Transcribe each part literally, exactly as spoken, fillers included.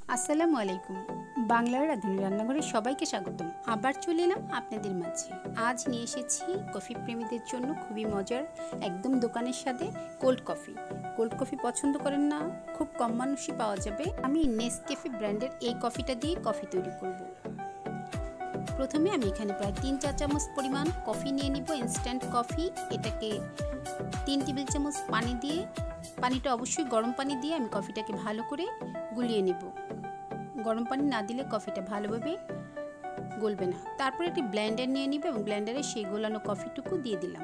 আসসালামু আলাইকুম। বাংলার রাঁধুনি রান্নাঘরে সবাইকে স্বাগতম। আবার চলে এলাম আপনাদের মাঝে। আজ নিয়ে এসেছি কফি প্রেমীদের জন্য খুবই মজার, একদম দোকানের স্বাদে কোল্ড কফি। কোল্ড কফি পছন্দ করেন না? খুব কম মানুষই পাওয়া যাবে। আমি নেসক্যাফে ব্র্যান্ডের এই কফিটা দিয়ে কফি তৈরি করব। প্রথমে আমি এখানে প্রায় তিন চা চামচ পরিমাণ কফি নিয়ে নিব, ইনস্ট্যান্ট কফি। এটাকে তিন টেবিল চামচ পানি দিয়ে, পানিটা অবশ্যই গরম পানি দিয়ে আমি কফিটাকে ভালো করে গুলিয়ে নিব। গরম পানি না দিলে কফিটা ভালোভাবে গলবে না। তারপর একটি ব্লেন্ডার নিয়ে নিব এবং ব্লেন্ডারে সেই গোলানো কফিটুকু দিয়ে দিলাম।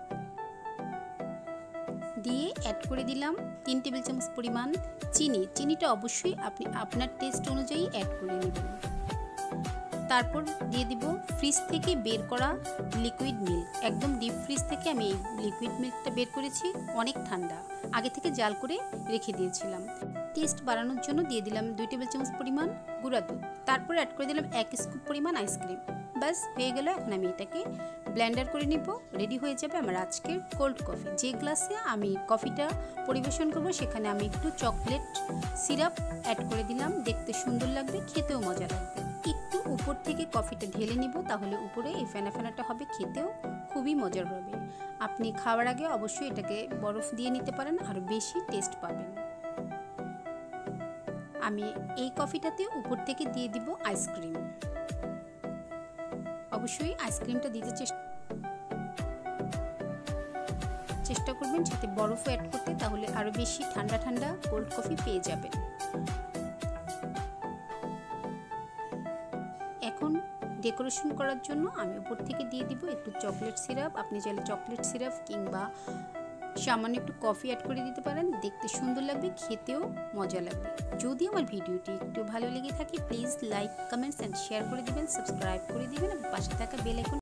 দিয়ে অ্যাড করে দিলাম তিন টেবিল চামচ পরিমাণ চিনি। চিনিটা অবশ্যই আপনি আপনার টেস্ট অনুযায়ী অ্যাড করে নেবেন। তারপর দিয়ে দিব ফ্রিজ থেকে বের করা লিকুইড মিল্ক। একদম ডিপ ফ্রিজ থেকে আমি এই লিকুইড মিল্কটা বের করেছি, অনেক ঠান্ডা, আগে থেকে জাল করে রেখে দিয়েছিলাম। টেস্ট বাড়ানোর জন্য দিয়ে দিলাম দুই টেবিল চামচ পরিমাণ গুঁড়া দুধ। তারপর অ্যাড করে দিলাম এক স্কুপ পরিমাণ আইসক্রিম। ব্যাস হয়ে গেল। এখন আমি এটাকে ব্লেন্ডার করে নিব। রেডি হয়ে যাবে আমার আজকের কোল্ড কফি। যে গ্লাসে আমি কফিটা পরিবেশন করব সেখানে আমি একটু চকলেট সিরাপ অ্যাড করে দিলাম। দেখতে সুন্দর লাগবে, খেতেও মজা লাগবে। একটু উপর থেকে কফিটা ঢেলে নিব, তাহলে উপরে এই ফেনা ফেনাটা হবে, খেতেও খুবই মজার হবে। আপনি খাওয়ার আগে অবশ্যই এটাকে বরফ দিয়ে নিতে পারেন, আরও বেশি টেস্ট পাবেন। আমি এই কফিটাতে উপর থেকে দিয়ে দিব আইসক্রিম। অবশ্যই আইসক্রিমটা দিতে চেষ্টা চেষ্টা করবেন সাথে বরফও অ্যাড করতে, তাহলে আরও বেশি ঠান্ডা ঠান্ডা কোল্ড কফি পেয়ে যাবেন। এখন ডেকোরেশন করার জন্য আমি উপর থেকে দিয়ে দিব একটু চকলেট সিরাপ। আপনি চাইলে চকলেট সিরাপ কিংবা সামান্য একটু কফি অ্যাড করে দিতে পারেন। দেখতে সুন্দর লাগবে, খেতেও মজা লাগবে। যদি আমার ভিডিওটি একটু ভালো লেগে থাকে please like, comments and share করে দিবেন, সাবস্ক্রাইব করে দিবেন এবং পাশে থাকা বেল আইকন